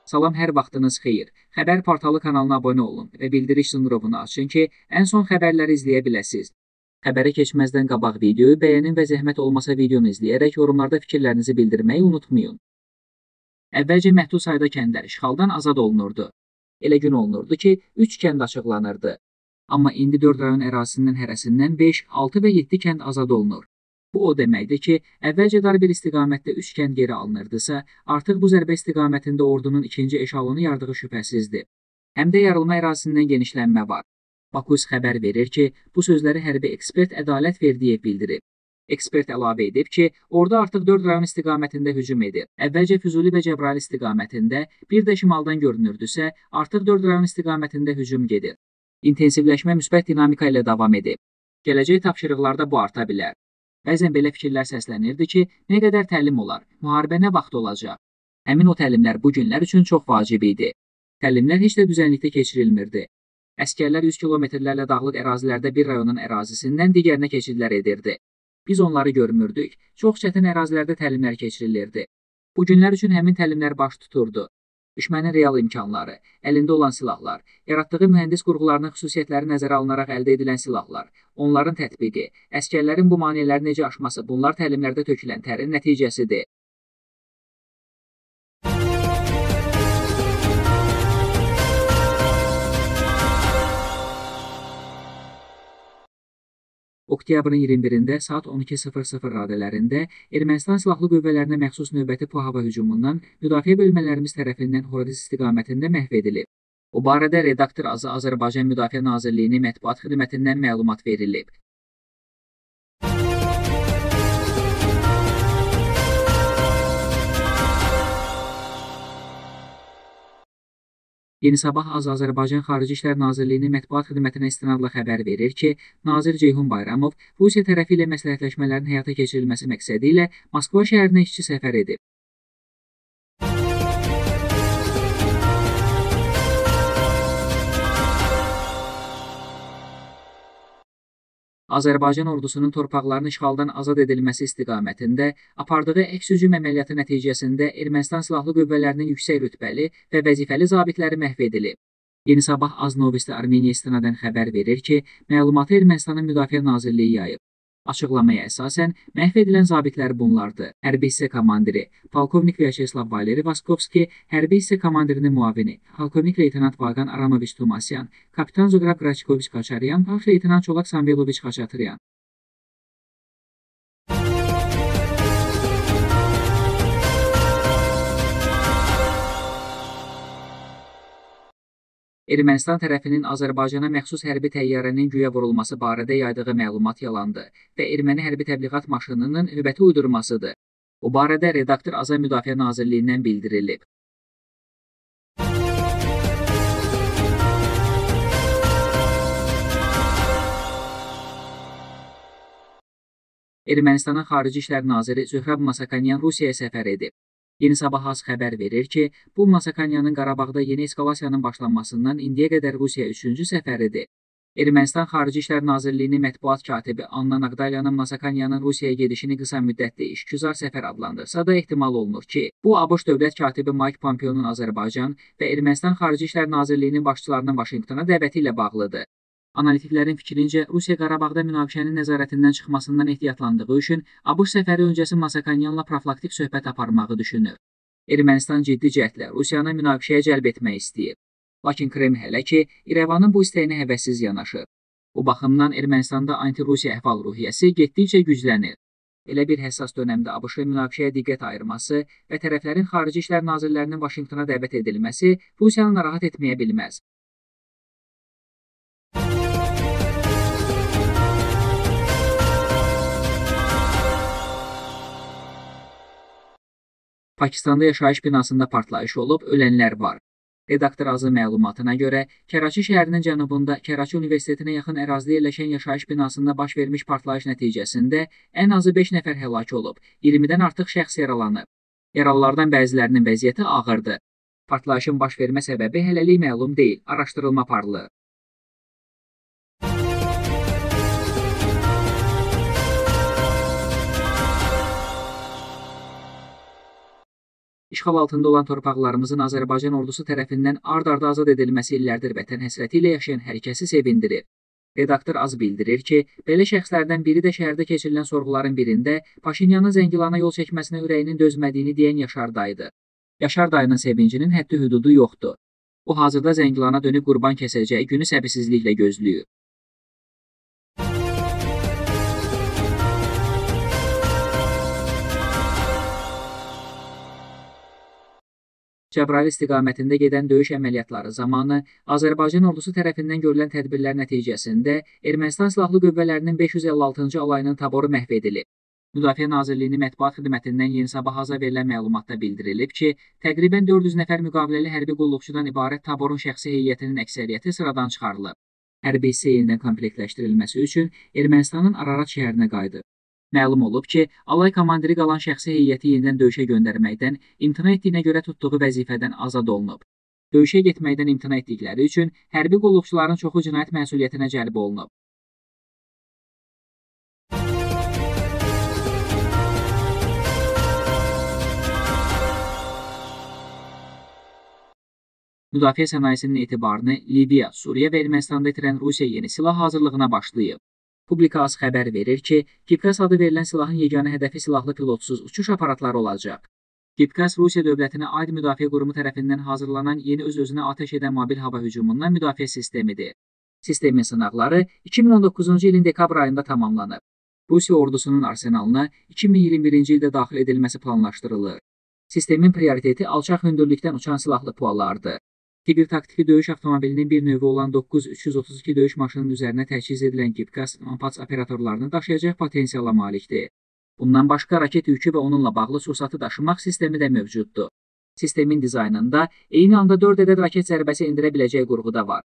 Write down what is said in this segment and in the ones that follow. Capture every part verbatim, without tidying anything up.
Salam, hər vaxtınız xeyir. Xəbər portalı kanalına abunə olun və bildiriş zınqrovunu açın ki, ən son xəbərləri izləyə biləsiniz. Xəbərə keçməzdən qabaq videoyu bəyənin və zəhmət olmasa videonu izləyərək yorumlarda fikirlərinizi bildirməyi unutmayın. Əvvəlcə məhdud sayda kəndlər işğaldan azad olunurdu. Elə gün olunurdu ki, üç kənd açıqlanırdı. Amma indi dörd rayon ərazisinin hərəsindən beş, altı və yeddi kənd azad olunur. Bu o deməkdir ki, əvvəlcə dar bir istiqamətdə üç kənd geri alınırdısa, artıq bu zərbə istiqamətində ordunun ikinci eşalonu yardığı şübhəsizdir. Həm də yarılma ərazisindən genişlənmə var. Bakus xəbər verir ki, bu sözləri hərbi ekspert Ədalət Verdiyev bildirib. Ekspert əlavə edib ki, ordu artıq dörd rayon istiqamətində hücum edir. Əvvəlcə Füzuli və Cəbrayıl istiqamətində, bir də şimaldan görünürdüsə, artıq dörd rayon istiqamətində hücum gedir. İntensivləşmə müsbət dinamika ilə davam edib. Gələcək tapşırıqlarda bu arta bilər. Bəzən belə fikirlər səslənirdi ki, nə qədər təlim olar, müharibə nə vaxt olacaq? Həmin o təlimlər bu günlər üçün çox vacib idi. Təlimlər heç də düzənlikdə keçirilmirdi. Əskərlər yüz kilometrlərlə dağlıq ərazilərdə bir rayonun ərazisindən digərinə keçidlər edirdi. Biz onları görmürdük, çox çətin ərazilərdə təlimlər keçirilirdi. Bu günlər üçün həmin təlimlər baş tuturdu. Düşmənin real imkanları, əlində olan silahlar, yaratdığı mühəndis qurğularının xüsusiyyətləri nəzərə alınaraq əldə edilən silahlar, onların tətbiqi, əskərlərin bu maneələri necə aşması bunlar təlimlərdə tökülən tərin nəticəsidir. Oktyabrın iyirmi birində saat on iki sıfır sıfır radələrində Ermənistan silahlı qüvvələrinə məxsus növbəti PUA hava hücumundan müdafiə bölmələrimiz tərəfindən Horadiz istiqamətində məhv edilib. Bu barədə redaktor Azı Azərbaycan Müdafiə Nazirliyinin mətbuat xidmətindən məlumat verilib. Yeni Sabah Az Azərbaycan Xarici İşlər Nazirliyinin mətbuat xidmətinə istinadla xəbər verir ki, Nazir Ceyhun Bayramov Rusiya tərəfi ilə məsləhətləşmələrin həyata keçirilməsi məqsədi ilə Moskva şəhərinə işçi səfər edib. Azərbaycan ordusunun torpaqlarının işğaldan azad edilməsi istiqamətində apardığı əks-hücum əməliyyatı nəticəsində Ermənistan silahlı qüvvələrinin yüksək rütbəli və vəzifəli zabitləri məhv edilib. Yeni Sabah Az Novosti Armeniya istinadən xəbər verir ki, məlumatı Ermənistanın Müdafiə Nazirliyi yayıb. Açıqlamaya əsasən, məhv edilən zabitlər bunlardır. Hərbi hissə komandiri Polkovnik Vyacheslav Valeri Vaskovski, hərbi hissə komandirinin muavini Polkovnik Leytenant Vaqan Aramoviç Tumasyan, Kapitan Zoqrab Qraçkoviç Qaçaryan, Baş Leytenant Çolak Samveloviç Qaçatryan. Ermənistan tərəfinin Azərbaycana məxsus hərbi təyyarənin güya vurulması barədə yaydığı məlumat yalandır və erməni hərbi təbliğat maşınının növbəti uydurmasıdır. Bu barədə redaktor Azər Müdafiə Nazirliyindən bildirilib. Ermənistanın Xarici İşlər Naziri Zöhrab Masakanyan Rusiyaya səfər edib. Yeni Sabah Az xəbər verir ki, bu Masakanyanın Qarabağda yeni eskalasiyanın başlanmasından indiyə qədər Rusiya üçüncü səfəridir. Ermənistan Xarici İşlər Nazirliyinin mətbuat katibi Anna Naqdalyanın Masakanyanın Rusiyaya gedişini qısa müddətli işgüzar səfər adlandırsa da ehtimal olunur ki, bu ABŞ dövlət katibi Mike Pompeo'nun Azərbaycan və Ermənistan Xarici İşlər Nazirliyinin başçılarının Vaşinqtona dəvəti ilə bağlıdır. Analitiklərin fikrincə, Rusiya Qarabağda münaqişənin nəzarətindən çıxmasından ehtiyatlandığı üçün ABŞ səfəri öncəsi Masakanyanla profilaktik söhbət aparmağı düşünür. Ermənistan ciddi cəhdlə Rusiyanı münaqişəyə cəlb etmək istəyir. Lakin Kreml hələ ki, İrəvanın bu istəyinə həvəssiz yanaşır. Bu baxımdan Ermənistanda anti-Rusiya əhval-ruhiyyəsi getdikcə güclənir. Elə bir həssas dönəmdə ABŞ-ın münaqişəyə diqqət ayırması və tərəflərin Xarici İşlər Nazirlərinin Vaşinqtona dəvət edilməsi Rusiyanı narahat etməyə bilməz. Pakistanda yaşayış binasında partlayış olub, ölənlər var. Redaktor Azı məlumatına görə, Kəraçi şəhərinin cənubunda Kəraçi Universitetinə yaxın ərazidə yerləşən yaşayış binasında baş vermiş partlayış nəticəsində ən azı beş nəfər həlak olub, iyirmidən artıq şəxs yaralanıb. Yaralılardan bəzilərinin vəziyyəti ağırdır. Partlayışın baş vermə səbəbi hələlik məlum deyil, araşdırılma aparılır. işğal altında olan torpaqlarımızın Azərbaycan ordusu tərəfindən ard-arda azad edilməsi illərdir vətən həsrəti ilə yaşayan hər kəsi sevindirir. Redaktor az bildirir ki, belə şəxslərdən biri də şəhərdə keçirilən sorğuların birində Paşinyanın Zəngilana yol çəkməsinə ürəyinin dözmədiyini deyən Yaşar dayıdır. Yaşar dayının sevincinin həddi-hüdudu yoxdur. O hazırda Zəngilana dönüb qurban kəsəcəyi günü səbirsizliklə gözləyir. Cəbrayıl istiqamətində gedən döyüş əməliyyatları zamanı Azərbaycan ordusu tərəfindən görülən tədbirlər nəticəsində Ermənistan Silahlı Qüvvələrinin beş yüz əlli altıncı alayının taboru məhv edilib. Müdafiə Nazirliyinin mətbuat xidmətindən Yeni Sabah haza verilən məlumatda bildirilib ki, təqribən dörd yüz nəfər müqaviləli hərbi qulluqçudan ibarət taborun şəxsi heyətinin əksəriyyəti sıradan çıxarılıb. Hərbi hissə yenidən komplektləşdirilməsi üçün Ermənistanın Ararat şəhərinə qayıdıb. Məlum olub ki, alay komandiri qalan şəxsi heyəti yenidən döyüşə göndərməkdən imtina etdiyinə görə tutduğu vəzifədən azad olunub. Döyüşə getməkdən imtina etdikləri üçün hərbi qulluqçuların çoxu cinayət məsuliyyətinə cəlb olunub. Müdafiə sənayesinin etibarını Liviya, Suriya və Ermənistanda itirən Rusiya yeni silah hazırlığına başlayıb. Publika az xəbər verir ki, Kipkas adı verilən silahın yeganə hədəfi silahlı pilotsuz uçuş aparatları olacaq. Kipkas Rusiya dövlətinə aid müdafiə qurumu tərəfindən hazırlanan yeni öz-özünə atəş edən mobil hava hücumundan müdafiə sistemidir. Sistemin sınaqları iki min on doqquzuncu ilin dekabr ayında tamamlanıb. Rusiya ordusunun arsenalına iki min iyirmi birinci ildə daxil edilməsi planlaşdırılır. Sistemin prioriteti alçaq hündürlükdən uçan silahlı puallardır. Tiger taktiki döyüş avtomobilinin bir növü olan doqquz üç yüz otuz iki döyüş maşınının üzərinə təchiz edilən Kipkas Ampats operatorlarını daşıyacaq potensiala malikdir. Bundan başqa raket yükü və onunla bağlı sursatı daşımaq sistemi də mövcuddur. Sistemin dizaynında eyni anda dörd ədəd raket zərbəsi endirə biləcək qurğu da var.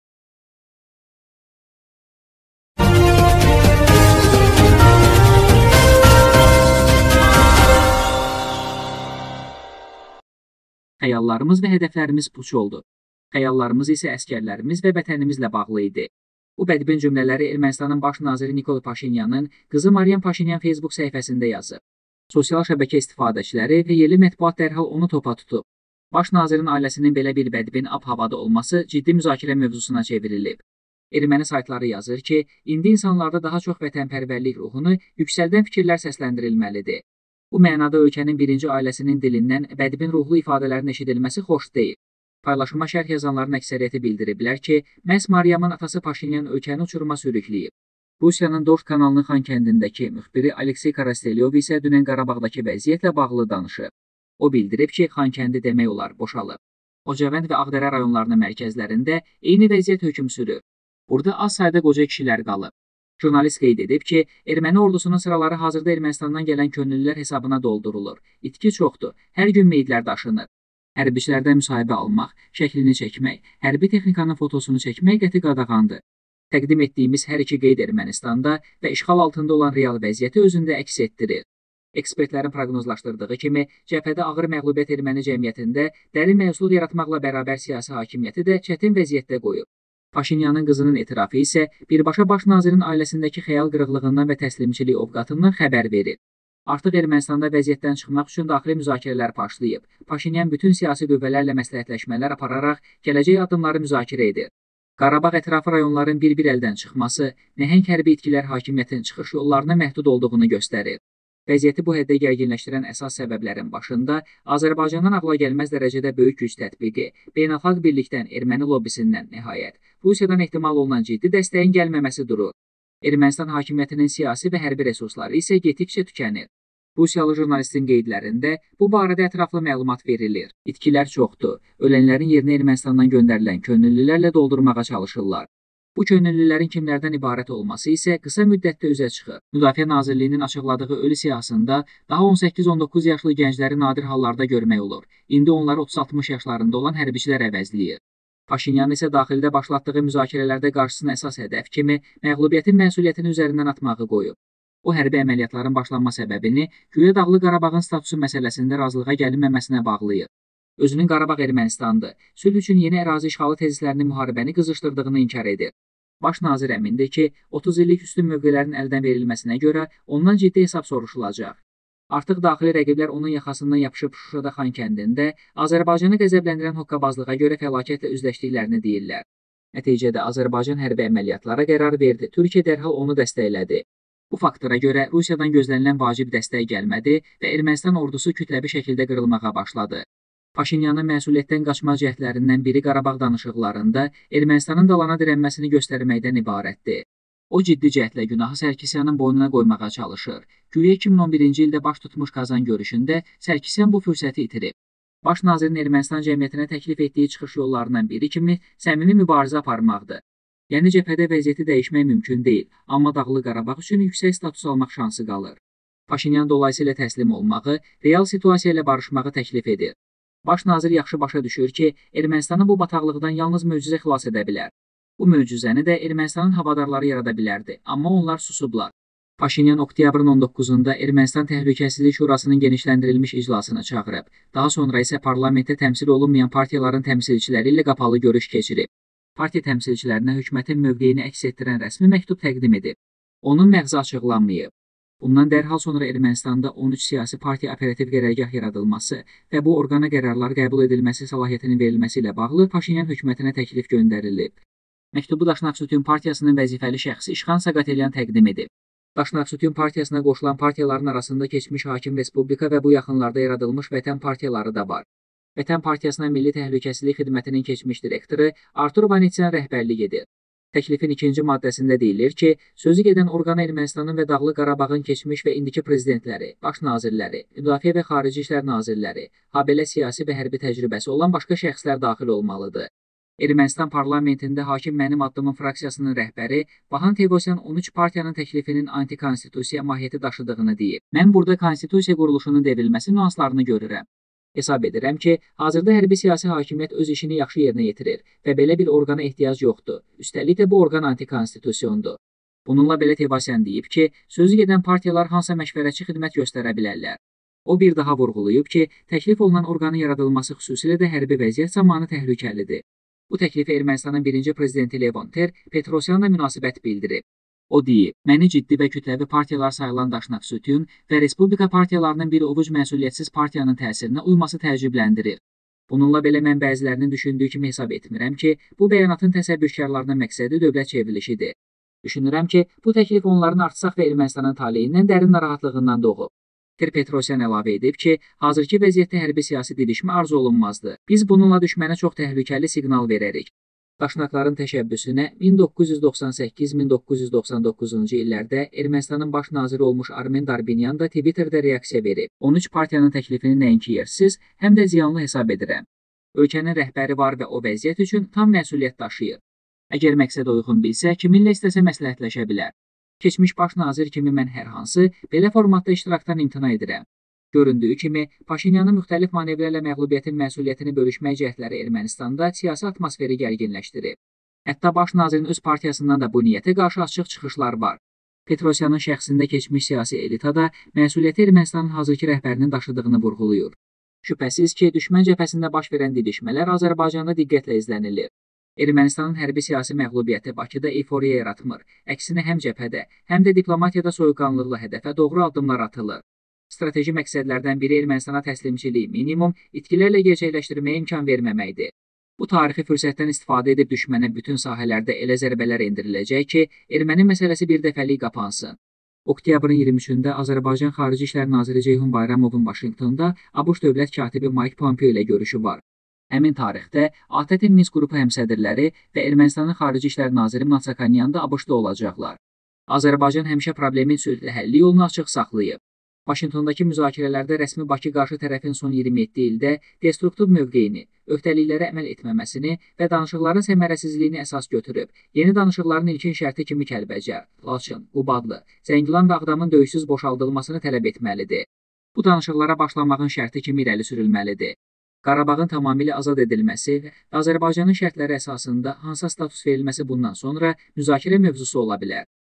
Xəyallarımız və hədəflərimiz puç oldu. Xəyallarımız isə əskərlərimiz və vətənimizlə bağlı idi. Bu bədbin cümlələri Ermənistanın baş naziri Nikol Paşinyanın qızı Maryam Paşinyan Facebook səhifəsində yazıb. Sosial şəbəkə istifadəçiləri və yerli mətbuat dərhal onu topa tutub. Baş nazirin ailəsinin belə bir bədbin ab-havada olması ciddi müzakirə mövzusuna çevrilib. Erməni saytları yazır ki, indi insanlarda daha çox vətənpərvərlik ruhunu yüksəldən fikirlər səsləndirilməlidir. Bu mənada ölkənin birinci ailəsinin dilindən bədbin ruhlu ifadələrin eşidilməsi xoş deyil. Paylaşıma şərh yazanların əksəriyyəti bildiriblər ki, məhz Maryamın atası Paşinyan ölkəni uçuruma sürükləyib. Rusiyanın Dort kanalının Xankəndindəki müxbiri Aleksey Karastelyov isə dünən Qarabağdakı vəziyyətlə bağlı danışıb. O bildirib ki, Xankəndi demək olar boşalıb. Ocavənd və Ağdərə rayonlarının mərkəzlərində eyni vəziyyət hökm sürür. Burada az sayda qoca kişilər qalıb. Jurnalist qeyd edib ki, erməni ordusunun sıraları hazırda Ermənistandan gələn könüllülər hesabına doldurulur. İtki çoxdur, hər gün meyidlər daşınır. Hərbiçilərdən müsahibə almaq, şəklini çəkmək, hərbi texnikanın fotosunu çəkmək qəti qadağandır. Təqdim etdiyimiz hər iki qeyd Ermənistanda və işğal altında olan real vəziyyəti özündə əks etdirir. Ekspertlərin proqnozlaşdırdığı kimi, cəbhədə ağır məğlubiyyət erməni cəmiyyətində dərin məhsulluq yaratmaqla bərabər siyasi hakimiyyəti də çətin vəziyyətdə qoyub. Paşinyanın qızının etirafı isə birbaşa baş nazirin ailəsindəki xəyal qırıqlığından və təslimçilik ovqatından xəbər verir. Artıq Ermənistanda vəziyyətdən çıxmaq üçün daxili müzakirələr başlayıb. Paşinyan bütün siyasi qüvvələrlə məsləhətləşmələr apararaq gələcək addımları müzakirə edir. Qarabağ ətrafı rayonların bir-bir əldən çıxması, nəhəng hərbi itkilər hakimiyyətin çıxış yollarına məhdud olduğunu göstərir. Vəziyyəti bu həddə gərginləşdirən əsas səbəblərin başında Azərbaycandan ağla gəlməz dərəcədə böyük güc tətbiqi, beynəlxalq birlikdən, erməni lobbisindən nəhayət, Rusiyadan ehtimal olunan ciddi dəstəyin gəlməməsi durur. Ermənistan hakimiyyətinin siyasi və hərbi resursları isə getdikcə tükənir. Rusiyalı jurnalistin qeydlərində bu barədə ətraflı məlumat verilir. İtkilər çoxdur. Ölənlərin yerinə Ermənistandan göndərilən könüllülərlə doldurmağa çalışırlar. Bu könüllülərin kimlərdən ibarət olması isə qısa müddətdə üzə çıxır. Müdafiə Nazirliyinin açıqladığı ölü siyahısında daha on səkkiz on doqquz yaşlı gəncləri nadir hallarda görmək olur. İndi onları otuz altmış yaşlarında olan hərbiçilər əvəzləyir. Paşinyan isə daxildə başlatdığı müzakirələrdə qarşısına əsas hədəf kimi məğlubiyyətin məsuliyyətini üzərindən atmağı qoyub. O, hərbi əməliyyatların başlanma səbəbini güya Dağlıq Qarabağın statusu məsələsində razılığa gəlinməməsinə bağlayır. Özünün Qarabağ Ermənistandır, sülh üçün yeni ərazi işğalı tezislərinin müharibəni qızışdırdığını inkar edir. Baş nazir əmindir ki, otuz illik üstün mövqələrin əldən verilməsinə görə ondan ciddi hesab soruşulacaq. Artıq daxili rəqiblər onun yaxasından yapışıb Şuşada Xankəndində Azərbaycanı qəzəbləndirən hoqqabazlığa görə fəlakətlə üzləşdiklərini deyirlər. Nəticədə Azərbaycan hərbi əməliyyatlara qərar verdi. Türkiyə dərhal onu dəstəklədi. Bu faktora görə Rusiyadan gözlənilən vacib dəstək gəlmədi və Ermənistan ordusu kütləvi şəkildə qırılmağa başladı. Paşinyanın məsuliyyətdən qaçma cəhdlərindən biri Qarabağ danışıqlarında Ermənistanın dalana dirənməsini göstərməkdən ibarətdir. O ciddi cəhdlə günahı Sərkisyanın boynuna qoymağa çalışır. Güya iki min on birinci ildə baş tutmuş Qazan görüşündə Sərkisyan bu fürsəti itirib. Baş nazirin Ermənistan cəmiyyətinə təklif etdiyi çıxış yollarından biri kimi səmimi mübarizə aparmaqdır. Yəni cəbhədə vəziyyəti dəyişmək mümkün deyil, amma Dağlıq Qarabağ üçün yüksək status almaq şansı qalır. Paşinyan dolayısıyla təslim olmağı, real situasiya ilə barışmağı təklif edir. Baş nazir yaxşı başa düşür ki, Ermənistanı bu bataqlıqdan yalnız möcüzə xilas edə bilər. Bu möcüzəni də Ermənistanın havadarları yarada bilərdi, amma onlar susublar. Paşinyan oktyabrın on doqquzunda Ermənistan Təhlükəsizlik Şurasının genişləndirilmiş iclasını çağırıb. Daha sonra isə parlamentdə təmsil olunmayan partiyaların təmsilçiləri ilə qapalı görüş keçirib. Partiya təmsilçilərinə hökumətin mövqeyini əks etdirən rəsmi məktub təqdim edib. Onun məğzi açıqlanmayıb. Bundan dərhal sonra Ermənistanda on üç siyasi partiya operativ qərargah yaradılması və bu orqana qərarlar qəbul edilməsi səlahiyyətinin verilməsi ilə bağlı Paşinyan hökumətinə təklif göndərilib. Məktubu Daşnaqsutun partiyasının vəzifəli şəxsi İşxan Saqatelyan təqdim edib. Daşnaqsutun partiyasına qoşulan partiyaların arasında keçmiş hakim Respublika və bu yaxınlarda yaradılmış Vətən partiyaları da var. Vətən partiyasına Milli Təhlükəsizlik Xidmətinin keçmiş direktoru Artur Vanityan rəhbərlik edir. Təklifin ikinci maddəsində deyilir ki, sözü gedən orqana Ermənistanın və Dağlıq Qarabağın keçmiş və indiki prezidentləri, baş nazirləri, müdafiə və xarici işlər nazirləri, habelə siyasi və hərbi təcrübəsi olan başqa şəxslər daxil olmalıdır. Ermənistan parlamentində Hakim Mənim Addımın fraksiyasının rəhbəri Vahan Tevosyan on üç partiyanın təklifinin antikonstitusiya mahiyyəti daşıdığını deyib. Mən burada konstitusiya quruluşunun devrilməsi nüanslarını görürəm. Hesab edirəm ki, hazırda hərbi siyasi hakimiyyət öz işini yaxşı yerinə yetirir və belə bir orqana ehtiyac yoxdur. Üstəlik də bu orqan antikonstitusiondur. Bununla belə Tevosyan deyib ki, sözü gedən partiyalar hansısa məşvərətçi xidmət göstərə bilərlər. O bir daha vurğulayıb ki, təklif olunan orqanın yaradılması xüsusilə də hərbi vəziyyət zamanı təhlükəlidir. Bu təklifi Ermənistanın birinci prezidenti Levon Ter Petrosyanla münasibət bildirib. O deyib, məni ciddi və kütləvi partiyalar sayılan Daşnaqsutun və Respublika partiyalarının bir ovuc məsuliyyətsiz partiyanın təsirinə uyması təəccübləndirir. Bununla belə mən bəzilərinin düşündüyü kimi hesab etmirəm ki, bu bəyanatın təsəbbükarlarının məqsədi dövlət çevrilişidir. Düşünürəm ki, bu təklif onların artsaq və Ermənistanın taleyindən dərin narahatlığından doğub. Ter Petrosyan əlavə edib ki, hazırki vəziyyətdə hərbi siyasi didişmə arzu olunmazdı. Biz bununla düşmənə çox təhlükəli siqnal verərik. Daşnaqların təşəbbüsünə min doqquz yüz doxsan səkkiz min doqquz yüz doxsan doqquzuncu illərdə Ermənistanın baş naziri olmuş Armen Darbanyan da Twitterdə reaksiya verib. on üç partiyanın təklifini nəinki yersiz, həm də ziyanlı hesab edirəm. Ölkənin rəhbəri var və o vəziyyət üçün tam məsuliyyət daşıyır. Əgər məqsəd uyğun bilsə, kiminlə istəsə məsləhətləşə bilər. Keçmiş baş nazir kimi mən hər hansı belə formatda iştirakdan imtina edirəm. Göründüyü kimi, Paşinyanın müxtəlif manevrlərlə məğlubiyyətin məsuliyyətini bölüşmək cəhdləri Ermənistanda siyasi atmosferi gərginləşdirib. Hətta baş nazirin öz partiyasından da bu niyyətə qarşı açıq çıxışlar var. Petrosyanın şəxsində keçmiş siyasi elita da məsuliyyəti Ermənistanın hazırki rəhbərinin daşıdığını vurğulayır. Şübhəsiz ki, düşmən cəbhəsində baş verən didişmələr Azərbaycanda diqqətlə izlənilir. Ermənistanın hərbi siyasi məğlubiyyəti Bakıda euforiya yaratmır. Əksinə həm cəbhədə, həm də diplomatiyada soyuqqanlıqla hədəfə doğru addımlar atılır. Strateji məqsədlərdən biri Ermənistana təslimçiliyi minimum itkilərlə gerçəkləşdirməyə imkan verməməkdir. Bu tarixi fürsətdən istifadə edib düşmənə bütün sahələrdə elə zərbələr endiriləcək ki, erməni məsələsi bir dəfəlik qapansın. Oktyabrın iyirmi üçündə Azərbaycan Xarici İşlər Naziri Ceyhun Bayramovun Vaşinqtonda ABŞ dövlət katibi Mike Pompeo ilə görüşü var. Həmin tarixdə A T T Minsk qrupu həmsədrləri və Ermənistanın Xarici İşlər Naziri Natsakanyan da ABŞ-da olacaqlar. Azərbaycan həmişə problemin sülhlə həlli yolunu açıq saxlayıb. Vaşinqtondakı müzakirələrdə rəsmi Bakı qarşı tərəfin son iyirmi yeddi ildə destruktiv mövqeyini, öhdəliklərə əməl etməməsini və danışıqların səmərəsizliyini əsas götürüb, yeni danışıqların ilkin şərti kimi Kəlbəcər, Laçın, Qubadlı, Zəngilan və Ağdamın döyüşsüz boşaldılmasını tələb etməlidir. Bu danışıqlara başlamağın şərti kimi irəli sürülməlidir. Qarabağın tamamilə azad edilməsi və Azərbaycanın şərtləri əsasında hansısa status verilməsi bundan sonra müzakirə mövzusu ola bilər.